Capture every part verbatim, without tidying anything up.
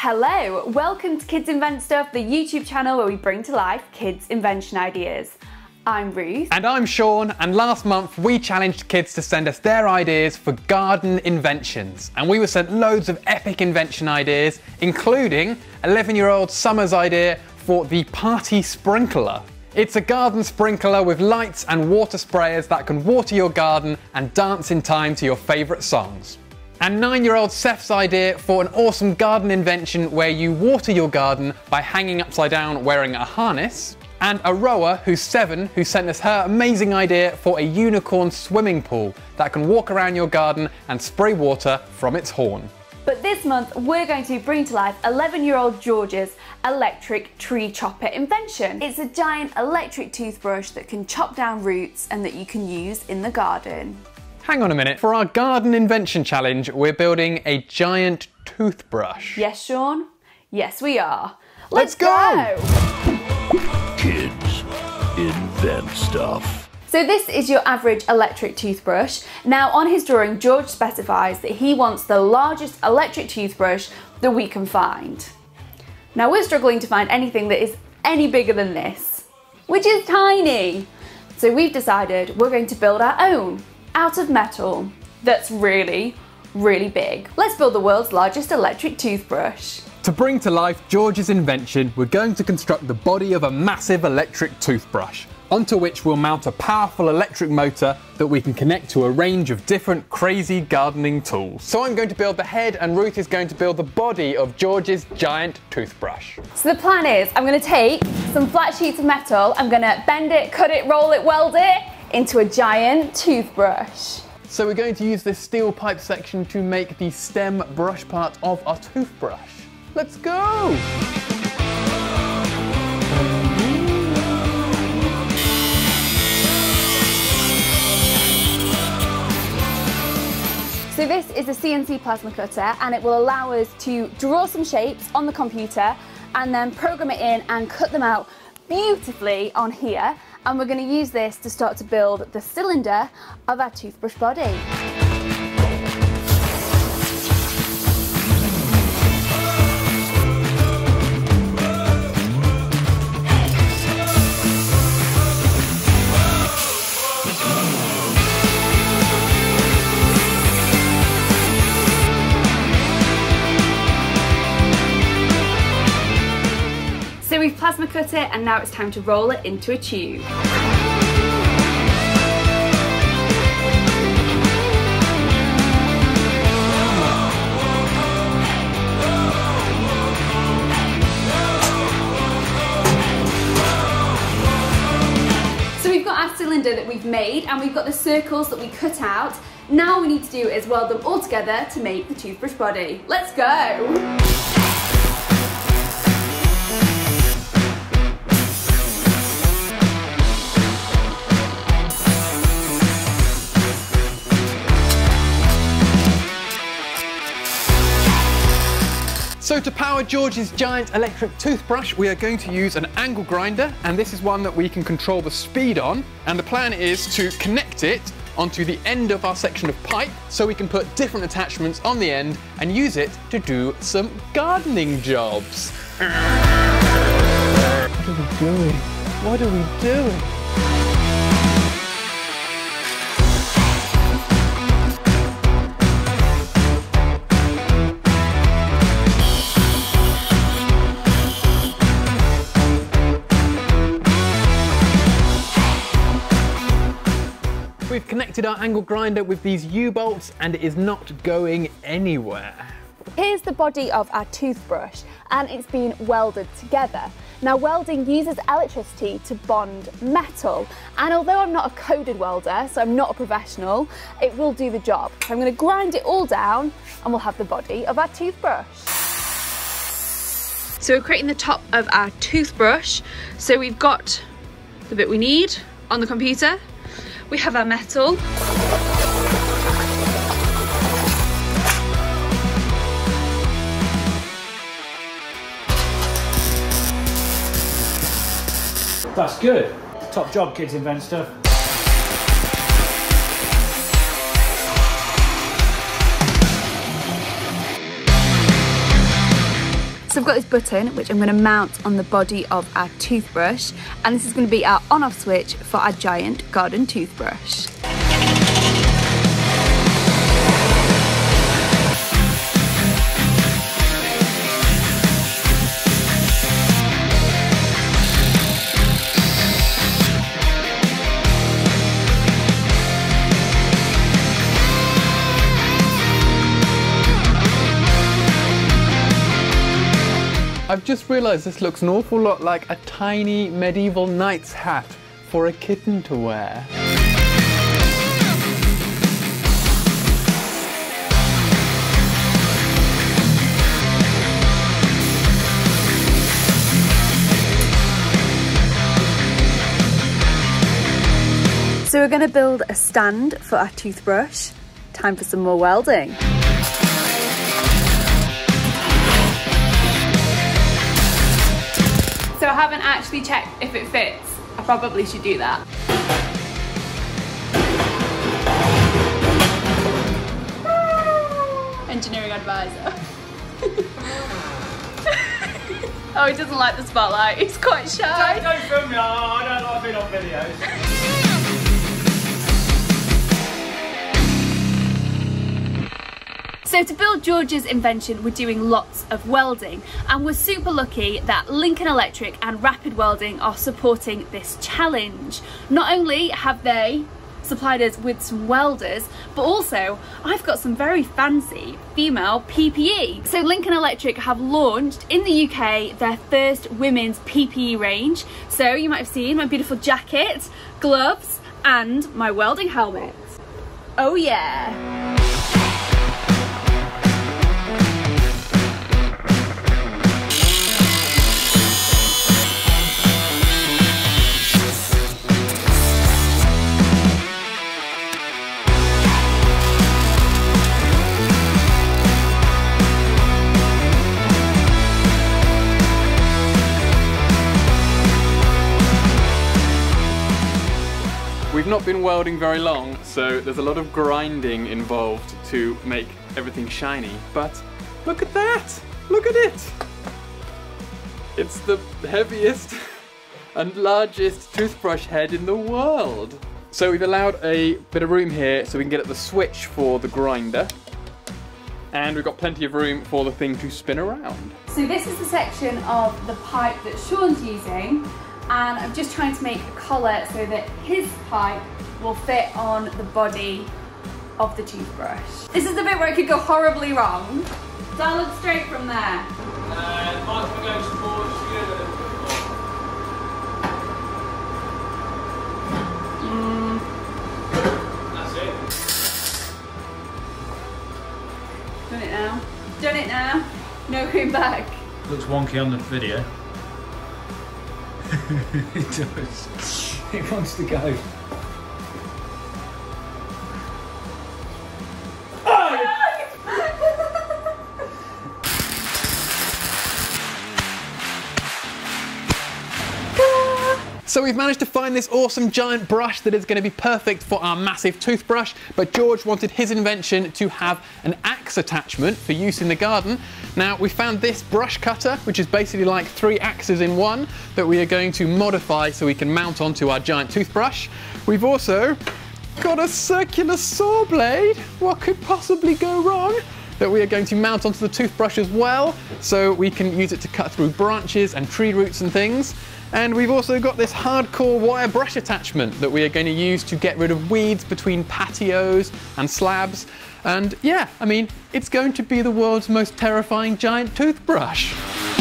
Hello, welcome to Kids Invent Stuff, the YouTube channel where we bring to life kids' invention ideas. I'm Ruth. And I'm Shawn, and last month we challenged kids to send us their ideas for garden inventions. And we were sent loads of epic invention ideas, including eleven year old Summer's idea for the party sprinkler. It's a garden sprinkler with lights and water sprayers that can water your garden and dance in time to your favourite songs. And nine year old Seth's idea for an awesome garden invention where you water your garden by hanging upside down wearing a harness. And Aroa, who's seven, who sent us her amazing idea for a unicorn swimming pool that can walk around your garden and spray water from its horn. But this month we're going to bring to life eleven year old George's electric tree chopper invention. It's a giant electric toothbrush that can chop down roots and that you can use in the garden. Hang on a minute, for our garden invention challenge we're building a giant toothbrush. Yes, Shawn? Yes, we are. Let's, Let's go! go. Kids invent stuff. So this is your average electric toothbrush. Now on his drawing, George specifies that he wants the largest electric toothbrush that we can find. Now we're struggling to find anything that is any bigger than this, which is tiny. So we've decided we're going to build our own, out of metal, that's really, really big. Let's build the world's largest electric toothbrush. To bring to life George's invention, we're going to construct the body of a massive electric toothbrush, onto which we'll mount a powerful electric motor that we can connect to a range of different crazy gardening tools. So I'm going to build the head and Ruth is going to build the body of George's giant toothbrush. So the plan is, I'm going to take some flat sheets of metal, I'm going to bend it, cut it, roll it, weld it into a giant toothbrush. So we're going to use this steel pipe section to make the stem brush part of our toothbrush. Let's go! So this is a C N C plasma cutter and it will allow us to draw some shapes on the computer and then program it in and cut them out beautifully on here. And we're going to use this to start to build the cylinder of our toothbrush body. So we've plasma cut it and now it's time to roll it into a tube. So we've got our cylinder that we've made and we've got the circles that we cut out. Now all we need to do is weld them all together to make the toothbrush body. Let's go! So to power George's giant electric toothbrush, we are going to use an angle grinder, and this is one that we can control the speed on. And the plan is to connect it onto the end of our section of pipe so we can put different attachments on the end and use it to do some gardening jobs. What are we doing? What are we doing? We've connected our angle grinder with these U-bolts and it is not going anywhere. Here's the body of our toothbrush and it's been welded together. Now welding uses electricity to bond metal, and although I'm not a coded welder, so I'm not a professional, it will do the job. So I'm going to grind it all down and we'll have the body of our toothbrush. So we're creating the top of our toothbrush. So we've got the bit we need on the computer. We have our metal. That's good. Top job, kids invent stuff. So I've got this button which I'm going to mount on the body of our toothbrush, and this is going to be our on-off switch for our giant garden toothbrush. I've just realised this looks an awful lot like a tiny medieval knight's hat for a kitten to wear. So we're going to build a stand for our toothbrush. Time for some more welding. So I haven't actually checked if it fits. I probably should do that. Engineering advisor. Oh, he doesn't like the spotlight. He's quite shy. Don't, don't film me. I don't like being on videos. So to build George's invention, we're doing lots of welding, and we're super lucky that Lincoln Electric and Rapid Welding are supporting this challenge. Not only have they supplied us with some welders, but also I've got some very fancy female P P E. So Lincoln Electric have launched in the U K their first women's P P E range. So you might have seen my beautiful jacket, gloves, and my welding helmet. Oh yeah! We've not been welding very long, so there's a lot of grinding involved to make everything shiny, but look at that! Look at it! It's the heaviest and largest toothbrush head in the world. So we've allowed a bit of room here so we can get at the switch for the grinder, and we've got plenty of room for the thing to spin around. So this is the section of the pipe that Shawn's using, and I'm just trying to make a collar so that his pipe will fit on the body of the toothbrush. This is the bit where it could go horribly wrong. Does that look straight from there? Uh, Mike's going to go towards you a little bit more. Mm. That's it. Done it now. Done it now. No going back. Looks wonky on the video. It does. It wants to go. So we've managed to find this awesome giant brush that is going to be perfect for our massive toothbrush, but George wanted his invention to have an axe attachment for use in the garden. Now we found this brush cutter, which is basically like three axes in one, that we are going to modify so we can mount onto our giant toothbrush. We've also got a circular saw blade. What could possibly go wrong? That we are going to mount onto the toothbrush as well, so we can use it to cut through branches and tree roots and things. And we've also got this hardcore wire brush attachment that we are going to use to get rid of weeds between patios and slabs. And yeah, I mean, it's going to be the world's most terrifying giant toothbrush.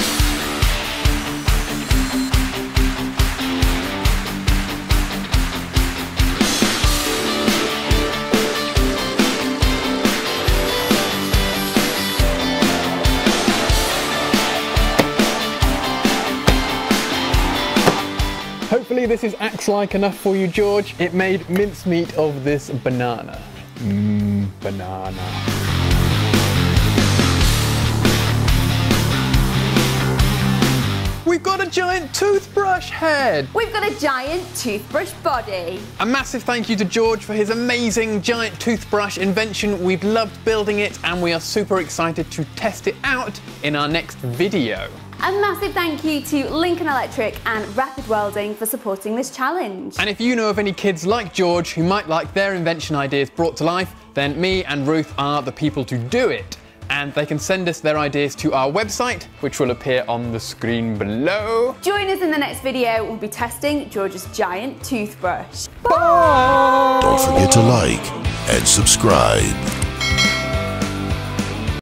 Hopefully this is axe-like enough for you, George. It made mincemeat of this banana. Mmm, banana. We we've got a giant toothbrush head. We've got a giant toothbrush body. A massive thank you to George for his amazing giant toothbrush invention. We've loved building it and we are super excited to test it out in our next video. A massive thank you to Lincoln Electric and Rapid Welding for supporting this challenge. And if you know of any kids like George who might like their invention ideas brought to life, then me and Ruth are the people to do it. And they can send us their ideas to our website, which will appear on the screen below. Join us in the next video. We'll be testing George's giant toothbrush. Bye! Don't forget to like and subscribe.